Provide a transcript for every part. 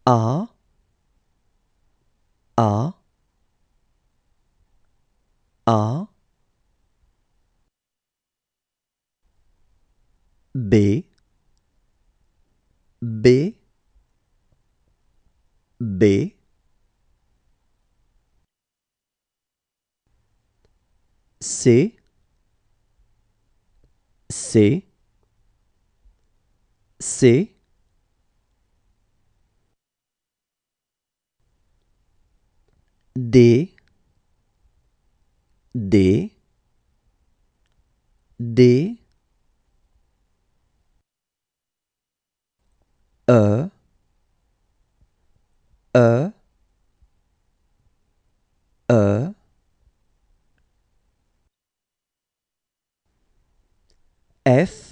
A, A, A, B, B, B, C, C, C, D, D, D, E, E, E, F,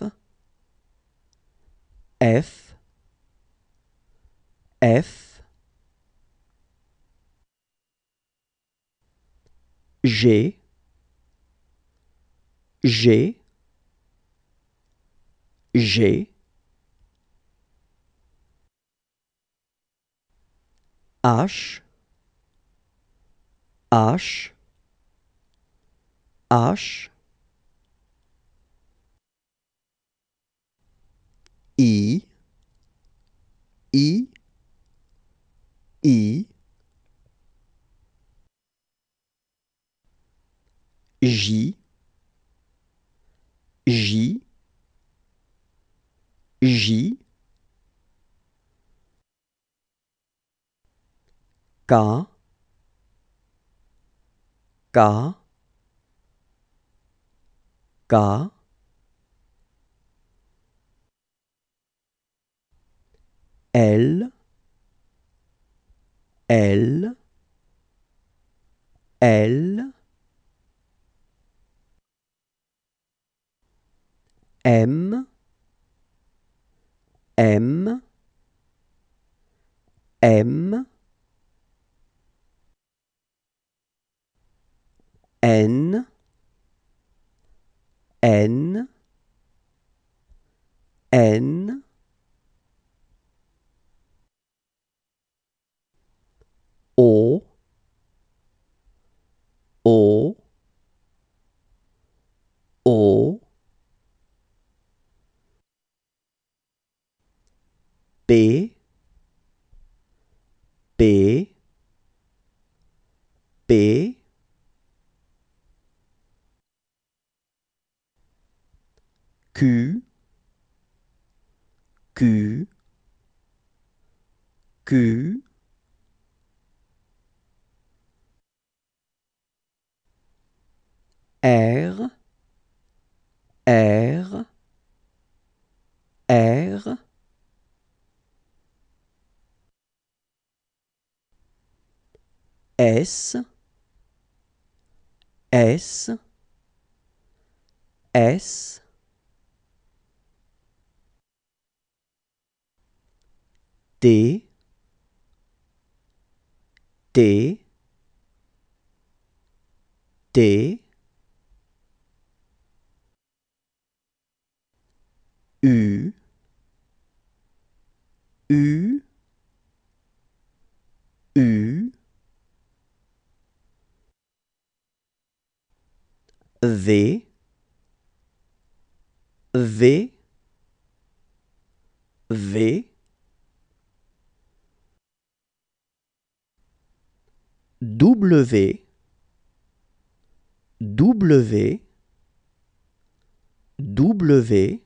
F, F, G, G, G, H, H, H, I, I, I, J, J, J, K, K, K, L, L, L, M, M, M, N, N, N, O, O, O, P, P, P, Q, Q, Q, R, R, R, S, S, S, T, T, T, U, U, U, V, V, V, W, W, W,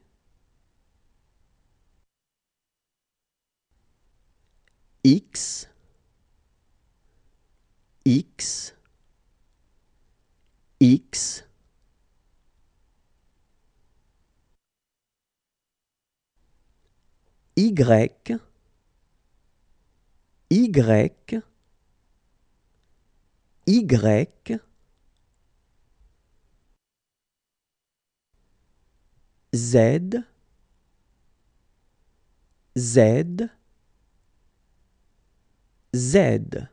X, X, X, Y, Y, Y, Z, Z, Z.